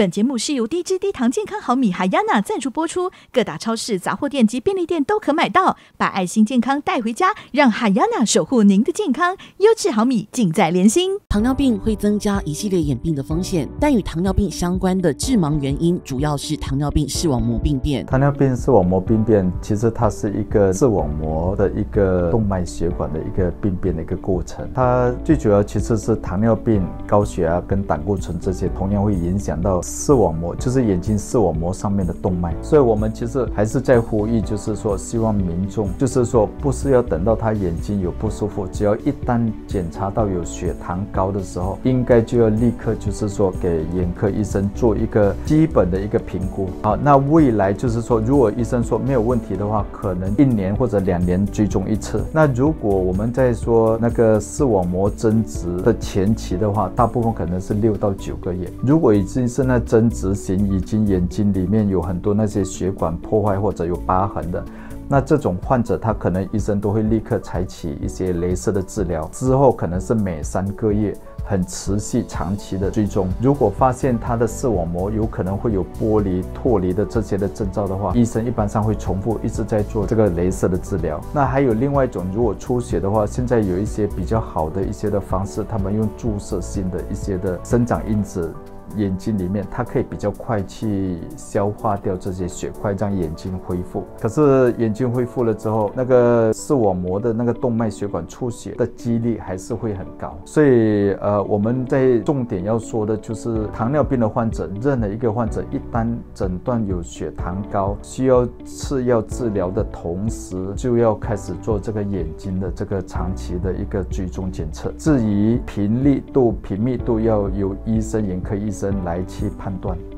本节目是由低脂低糖健康好米海亚娜赞助播出，各大超市、杂货店及便利店都可买到。把爱心健康带回家，让海亚娜守护您的健康。优质好米尽在联心。 糖尿病会增加一系列演病的风险，但与糖尿病相关的致盲原因主要是糖尿病视网膜病变。 糖尿病视网膜病变其实它是一个视网膜的一个动脉血管的一个病变的一个过程。它最主要其实是糖尿病、高血压跟胆固醇这些同样会影响到视网膜，就是眼睛视网膜上面的动脉。所以我们其实还是在呼吁，就是说希望民众就是说不是要等到他眼睛有不舒服，只要一旦检查到有血糖高的时候，应该就要立刻就是说给眼科医生做一个基本的一个评估。好，那未来就是说如果医生说没有问题的话，可能1年或者2年追踪一次。那如果我们在说那个视网膜增殖的前期的话，大部分可能是6到9个月。如果已经是那增殖型，已经眼睛里面有很多那些血管破坏或者有疤痕的，那这种患者他可能医生都会立刻采取一些雷射的治疗，之后可能是每3个月很持续长期的追踪。如果发现他的视网膜有可能会有剥离、脱离的这些的征兆的话，医生一般上会重复一直在做这个雷射的治疗。那还有另外一种，如果出血的话，现在有一些比较好的一些的方式，他们用注射性的一些的生长因子眼睛里面，它可以比较快去消化掉这些血块，让眼睛恢复。可是眼睛恢复了之后，那个视网膜的那个动脉血管出血的几率还是会很高。所以我们在重点要说的就是糖尿病的患者，任何一个患者一旦诊断有血糖高，需要次要治疗的同时，就要开始做这个眼睛的这个长期的一个追踪检测。至于频密度要由医生、眼科医生来去判断。